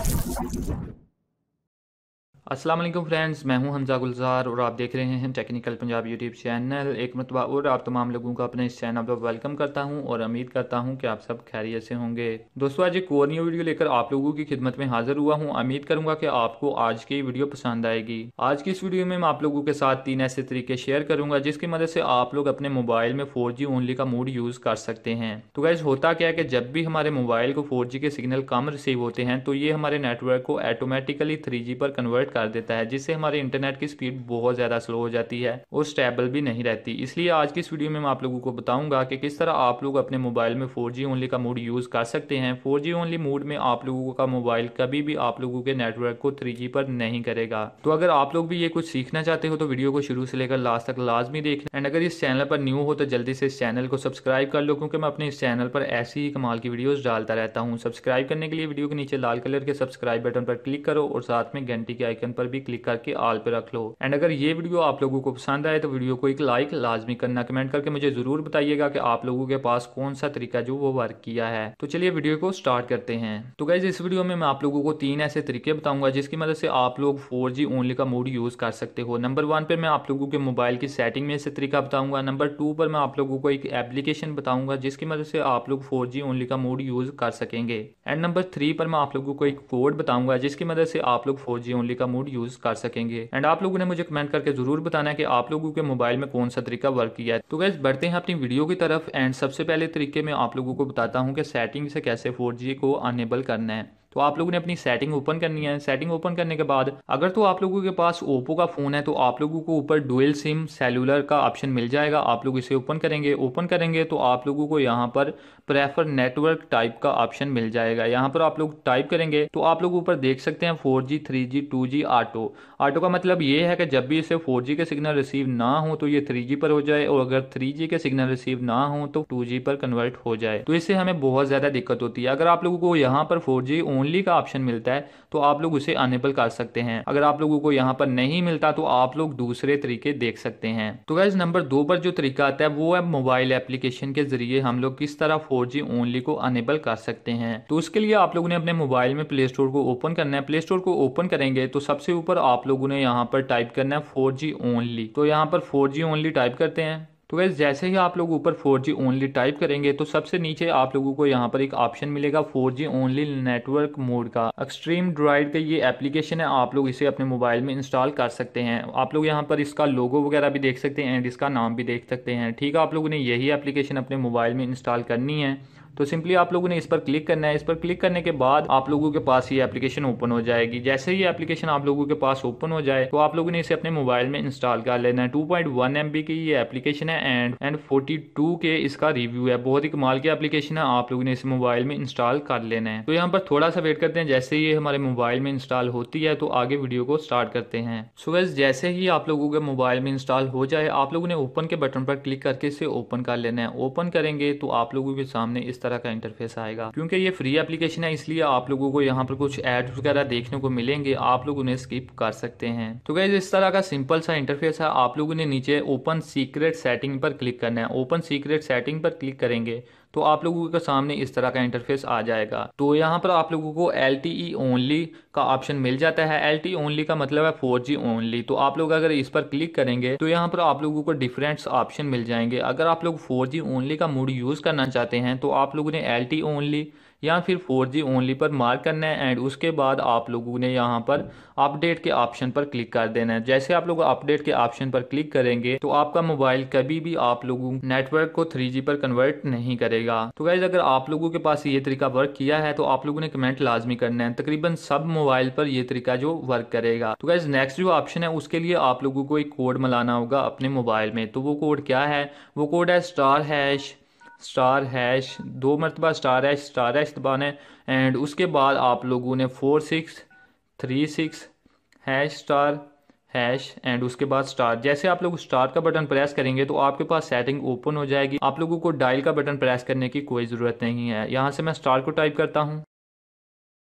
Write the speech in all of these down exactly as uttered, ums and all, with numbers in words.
अस्सलाम वालेकुम फ्रेंड्स, मैं हूं हमजा गुलजार और आप देख रहे हैं टेक्निकल पंजाब यूट्यूब चैनल। एक मरतबा और आप तमाम लोगों को अपने इस चैनल पर वेलकम करता हूं और उम्मीद करता हूं कि आप सब खैरियत से होंगे। दोस्तों, आज एक और न्यू वीडियो लेकर आप लोगों की खिदमत में हाजिर हुआ हूं। उम्मीद करूंगा कि आपको आज की वीडियो पसंद आएगी। आज की इस वीडियो में मैं आप लोगों के साथ तीन ऐसे तरीके शेयर करूंगा जिसकी मदद से आप लोग अपने मोबाइल में फोर जी ओनली का मोड यूज़ कर सकते हैं। तो गाइस, होता क्या है कि जब भी हमारे मोबाइल को फोर जी के सिग्नल कम रिसीव होते हैं तो ये हमारे नेटवर्क को ऑटोमेटिकली थ्री जी पर कन्वर्ट कर देता है, जिससे हमारे इंटरनेट की स्पीड बहुत ज़्यादा स्लो हो जाती है और स्टेबल भी नहीं रहती। इसलिए आज की इस वीडियो में मैं आप लोगों को बताऊंगा कि किस तरह आप लोग अपने मोबाइल में फोर जी ओनली का मोड यूज़ कर सकते हैं। फोर जी ओनली मोड में आप लोगों का मोबाइल कभी भी आप लोगों के नेटवर्क को थ्री जी पर नहीं करेगा। तो अगर आप लोग भी ये कुछ सीखना चाहते हो तो वीडियो को शुरू से लेकर लास्ट तक लाजमी देखना। एंड अगर इस चैनल पर न्यू हो तो जल्दी से इस चैनल को सब्सक्राइब कर लो, क्योंकि मैं अपने इस चैनल पर ऐसी ही कमाल की वीडियोस डालता रहता हूँ। सब्सक्राइब करने के लिए वीडियो के नीचे लाल कलर के सब्सक्राइब बटन पर क्लिक करो और साथ में घंटी के आइकन पर भी क्लिक करके ऑल पे रख लो। एंड अगर ये वीडियो आप लोगों को पसंद आए तो वीडियो को एक लाइक लाजमी करना। कमेंट करके मुझे जरूर बताइएगा कि आप लोगों के पास कौन सा तरीका जो वो वर्क किया है। तो चलिए वीडियो को स्टार्ट करते हैं। तो गाइस, इस वीडियो में मैं आप लोगों को तीन ऐसे तरीके बताऊंगा जिसकी मदद से आप लोग फोर जी ओनली का मोड यूज कर सकते हो। नंबर वन पे मैं आप लोगों के मोबाइल की सेटिंग में से तरीका बताऊंगा। नंबर टू पर मैं आप लोगों को एक एप्लीकेशन बताऊंगा जिसकी मदद से आप लोग फोर जी ओनली का मोड यूज कर सकेंगे। एंड नंबर थ्री पर मैं आप लोगों को एक कोड बताऊंगा जिसकी मदद से आप लोग फोर जी ओनली का मोड यूज कर सकेंगे। एंड आप लोगों ने मुझे कमेंट करके जरूर बताना है कि आप लोगों के मोबाइल में कौन सा तरीका वर्क किया है। तो गाइस, बढ़ते हैं अपनी वीडियो की तरफ। एंड सबसे पहले तरीके में आप लोगों को बताता हूं कि सेटिंग से कैसे फोर जी को अनेबल करना है। तो आप लोगों ने अपनी सेटिंग ओपन करनी है। सेटिंग ओपन करने के बाद अगर तो आप लोगों के पास ओप्पो का फोन है तो आप लोगों को ऊपर डुअल सिम सेलुलर का ऑप्शन मिल जाएगा। आप लोग इसे ओपन करेंगे। ओपन करेंगे तो आप लोगों को यहाँ पर प्रेफर नेटवर्क टाइप का ऑप्शन मिल जाएगा। यहाँ पर आप लोग टाइप करेंगे तो आप लोग ऊपर देख सकते हैं four G, three G, two G, auto. Auto का मतलब ये है कि जब भी इसे फोर जी के सिग्नल रिसीव ना हो तो ये थ्री जी पर हो जाए, और अगर थ्री जी के सिग्नल रिसीव ना हो तो टू जी पर कन्वर्ट हो जाए। तो इससे हमें बहुत ज्यादा दिक्कत होती है। अगर आप लोगों को यहाँ पर फोर जी ओनली का ऑप्शन मिलता है तो आप लोग उसे अनेबल कर सकते हैं। अगर आप लोगों को यहाँ पर नहीं मिलता तो आप लोग दूसरे तरीके देख सकते हैं। तो गाइस, नंबर दो पर जो तरीका आता है वो है मोबाइल एप्लीकेशन के जरिए हम लोग किस तरह फोर जी ओनली को अनेबल कर सकते हैं। तो उसके लिए आप लोगों ने अपने मोबाइल में प्ले स्टोर को ओपन करना है। प्ले स्टोर को ओपन करेंगे तो सबसे ऊपर आप लोगों ने यहाँ पर टाइप करना है फोर जी ओनली। तो यहाँ पर फोर जी ओनली टाइप करते हैं। तो गाइस, जैसे ही आप लोग ऊपर फोर जी ओनली टाइप करेंगे तो सबसे नीचे आप लोगों को यहाँ पर एक ऑप्शन मिलेगा four G only network mode का। एक्सट्रीम ड्राइड का ये एप्लीकेशन है, आप लोग इसे अपने मोबाइल में इंस्टॉल कर सकते हैं। आप लोग यहाँ पर इसका लोगो वगैरह भी देख सकते हैं एंड इसका नाम भी देख सकते हैं। ठीक है, आप लोगों ने यही एप्लीकेशन अपने मोबाइल में इंस्टॉल करनी है। तो सिंपली आप लोगों ने इस पर क्लिक करना है। इस पर क्लिक करने के बाद आप लोगों के पास ये एप्लीकेशन ओपन हो जाएगी। जैसे ही एप्लीकेशन आप लोगों के पास ओपन हो जाए तो आप लोगों ने इसे अपने मोबाइल में इंस्टॉल कर लेना है। टू पॉइंट वन एम बी की ये एप्लीकेशन है एंड एंड फोर्टी टू के इसका रिव्यू है। बहुत ही कमाल की एप्लीकेशन है, आप लोगों ने इसे मोबाइल में इंस्टॉल कर लेना है। तो यहाँ पर थोड़ा सा वेट करते हैं। जैसे ये हमारे मोबाइल में इंस्टॉल होती है तो आगे वीडियो को स्टार्ट करते हैं। सो गाइस, जैसे ही आप लोगों के मोबाइल में इंस्टॉल हो जाए आप लोगों ने ओपन के बटन पर क्लिक करके इसे ओपन कर लेना है। ओपन करेंगे तो आप लोगों के सामने इस तरह का इंटरफेस आएगा। क्योंकि ये फ्री एप्लीकेशन है इसलिए आप लोगों को यहाँ पर कुछ एड्स वगैरह देखने को मिलेंगे, आप लोग उन्हें स्किप कर सकते हैं। तो गाइस, इस तरह का सिंपल सा इंटरफेस है। आप लोगों ने नीचे ओपन सीक्रेट सेटिंग पर क्लिक करना है। ओपन सीक्रेट सेटिंग पर क्लिक करेंगे तो आप लोगों के सामने इस तरह का इंटरफेस आ जाएगा। तो यहाँ पर आप लोगों को एल टी ई ओनली का ऑप्शन मिल जाता है। एल टी ई ओनली का मतलब है फोर जी ओनली। तो आप लोग अगर इस पर क्लिक करेंगे तो यहाँ पर आप लोगों को डिफरेंट ऑप्शन मिल जाएंगे। अगर आप लोग फोर जी ओनली का मोड यूज करना चाहते हैं तो आप लोगों ने एल टी ई ओनली या फिर फोर जी ओनली पर मार्क करना है एंड उसके बाद आप लोगों ने यहाँ पर अपडेट के ऑप्शन पर क्लिक कर देना है। जैसे आप लोग अपडेट के ऑप्शन पर क्लिक करेंगे तो आपका मोबाइल कभी भी आप लोगों नेटवर्क को थ्री जी पर कन्वर्ट नहीं करेगा। तो गाइस, अगर आप लोगों के पास ये तरीका वर्क किया है तो आप लोगों ने कमेंट लाजमी करना है। तकरीबन सब मोबाइल पर ये तरीका जो वर्क करेगा। तो गाइस, नेक्स्ट जो ऑप्शन है उसके लिए आप लोगों को एक कोड मिलाना होगा अपने मोबाइल में। तो वो कोड क्या है? वो कोड है स्टार हैश स्टार हैश दो मरतबा स्टार हैश स्टार हैश दबाना है एंड उसके बाद आप लोगों ने four six three six hash star hash and उसके बाद स्टार। जैसे आप लोग स्टार का बटन प्रेस करेंगे तो आपके पास सेटिंग ओपन हो जाएगी। आप लोगों को डायल का बटन प्रेस करने की कोई ज़रूरत नहीं है। यहाँ से मैं स्टार को टाइप करता हूँ।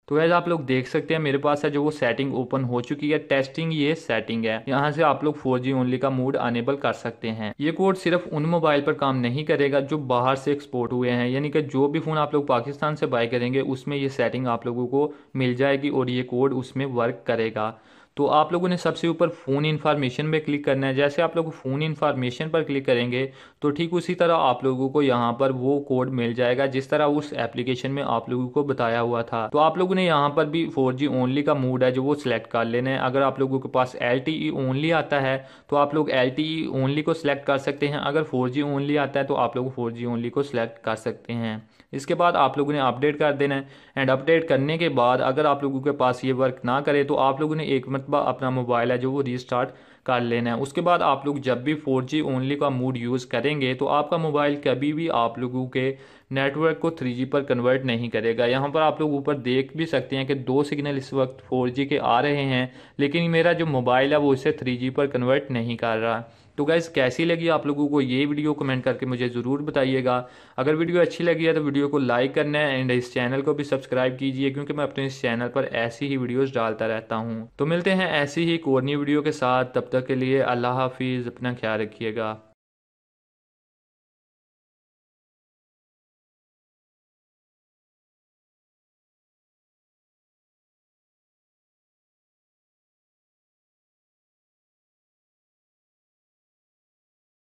तो वैसे आप लोग देख सकते हैं मेरे पास है जो वो सेटिंग ओपन हो चुकी है। टेस्टिंग ये सेटिंग है, यहाँ से आप लोग फोर जी ओनली का मोड अनेबल कर सकते हैं। ये कोड सिर्फ उन मोबाइल पर काम नहीं करेगा जो बाहर से एक्सपोर्ट हुए हैं, यानी कि जो भी फ़ोन आप लोग पाकिस्तान से बाय करेंगे उसमें ये सेटिंग आप लोगों को मिल जाएगी और ये कोड उसमें वर्क करेगा। तो आप लोगों ने सबसे ऊपर फ़ोन इन्फॉर्मेशन पे क्लिक करना है। जैसे आप लोग फ़ोन इन्फॉर्मेशन पर क्लिक करेंगे तो ठीक उसी तरह आप लोगों को यहाँ पर वो कोड मिल जाएगा जिस तरह उस एप्लीकेशन में आप लोगों को बताया हुआ था। तो आप लोगों ने यहाँ पर भी फोर जी ओनली का मोड है जो वो सिलेक्ट कर लेना है। अगर आप लोगों के पास एल टी ई ओनली आता है तो आप लोग एल टी ई ओनली को सिलेक्ट कर सकते हैं। अगर फोर जी ओनली आता है तो आप लोग फोर जी ओनली को सिलेक्ट कर सकते हैं। इसके बाद आप लोगों ने अपडेट कर देना है एंड अपडेट करने के बाद अगर आप लोगों के पास ये वर्क ना करे तो आप लोगों ने एक मरतबा अपना मोबाइल है जो वो रीस्टार्ट कर लेना है। उसके बाद आप लोग जब भी फोर जी ओनली का मोड यूज़ करेंगे तो आपका मोबाइल कभी भी आप लोगों के नेटवर्क को थ्री जी पर कन्वर्ट नहीं करेगा। यहाँ पर आप लोग ऊपर देख भी सकते हैं कि दो सिग्नल इस वक्त फोर जी के आ रहे हैं, लेकिन मेरा जो मोबाइल है वो इसे थ्री जी पर कन्वर्ट नहीं कर रहा। तो गाइस कैसी लगी आप लोगों को ये वीडियो, कमेंट करके मुझे ज़रूर बताइएगा। अगर वीडियो अच्छी लगी है तो वीडियो को लाइक करना है एंड इस चैनल को भी सब्सक्राइब कीजिए, क्योंकि मैं अपने इस चैनल पर ऐसी ही वीडियोस डालता रहता हूँ। तो मिलते हैं ऐसी ही एक और नई वीडियो के साथ, तब तक के लिए अल्लाह हाफिज़, अपना ख्याल रखिएगा।